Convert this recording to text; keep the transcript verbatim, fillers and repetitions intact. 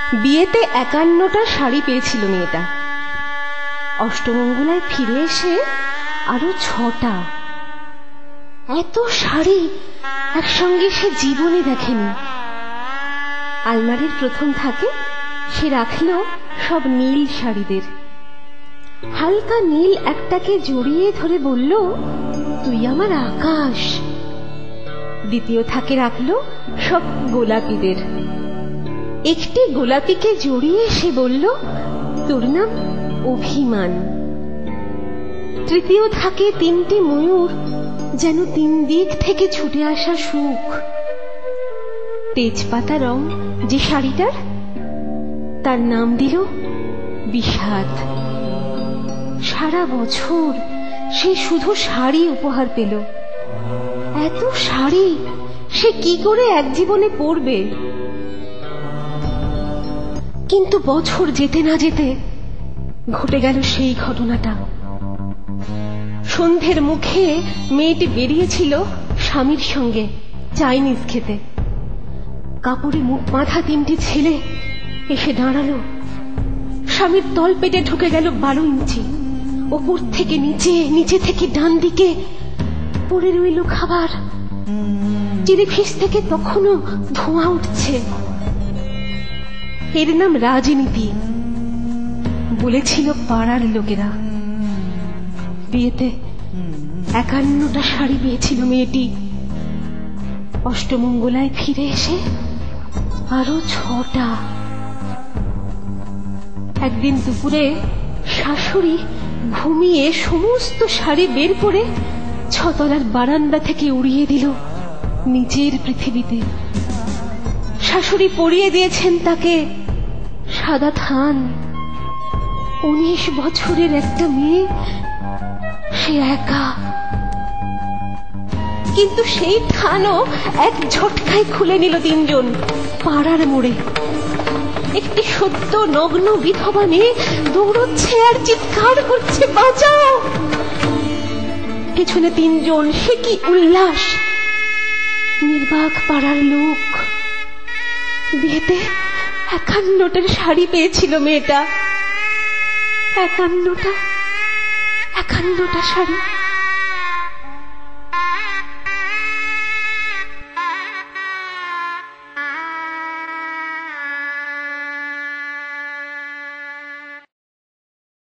বিয়েতে একান্নটা শাড়ি পেয়েছিল মেয়েটা। অষ্টমঙ্গলায় ফিরে এসে আরো ছটা। এত শাড়ি একসঙ্গে সে জীবনে দেখেনি। আলমারির প্রথম থাকে সে রাখল সব নীল শাড়িদের। হালকা নীল একটাকে জড়িয়ে ধরে বলল, তুই আমার আকাশ। দ্বিতীয় থাকে রাখল সব গোলাপিদের। একটি গোলাপিকে জড়িয়ে সে বলল, তোর নাম অভিমান। তৃতীয় থাকে তিনটি ময়ূর, যেন তিন দিক থেকে ছুটে আসা সুখ। তেজপাতা রং যে শাড়িটার, তার নাম দিল বিষাদ। সারা বছর সে শুধু শাড়ি উপহার পেল। এত শাড়ি সে কি করে এক জীবনে পরবে? কিন্তু বছর যেতে না যেতে ঘটে গেল সেই ঘটনাটা। সন্ধ্যের মুখে মেয়েটি বেরিয়েছিল স্বামীর সঙ্গে চাইনিজ খেতে। কাপড়ে মুখ বাঁধা তিনটি ছেলে এসে দাঁড়ালো। স্বামীর তল পেটে ঢুকে গেল বারো ইঞ্চি। ওপর থেকে নিচে, নিচে থেকে ডান দিকে পড়ে রইল খাবার। চিড়িফিস থেকে তখনও ধোঁয়া উঠছে। এর নাম রাজনীতি, বলেছিল পাড়ার লোকেরা। বিয়েতে একান্নটা শাড়ি পেয়েছিল মেয়েটি। অষ্টমঙ্গলায় ফিরে এসে আরো ছটা। একদিন দুপুরে শাশুড়ি ঘুমিয়ে সমস্ত শাড়ি বের করে ছতলার বারান্দা থেকে উড়িয়ে দিল নিচের পৃথিবীতে। শাশুড়ি পরিয়ে দিয়েছেন তাকে সাদা থান। উনিশ বছরের একটা মেয়ে, সে একা। কিন্তু সেই থানও এক ঝটকায় খুলে নিল তিনজন পাড়ার মোড়ে। একটি সদ্য নগ্ন বিধবা মেয়ে দৌড়চ্ছে আর চিৎকার করছে, বাঁচাও। পেছনে তিনজন, সে কি উল্লাস! নির্বাক পাড়ার লোক। বিয়েতে একান্নটার শাড়ি পেয়েছিল মেয়েটা। একান্নটা একান্নটা শাড়ি।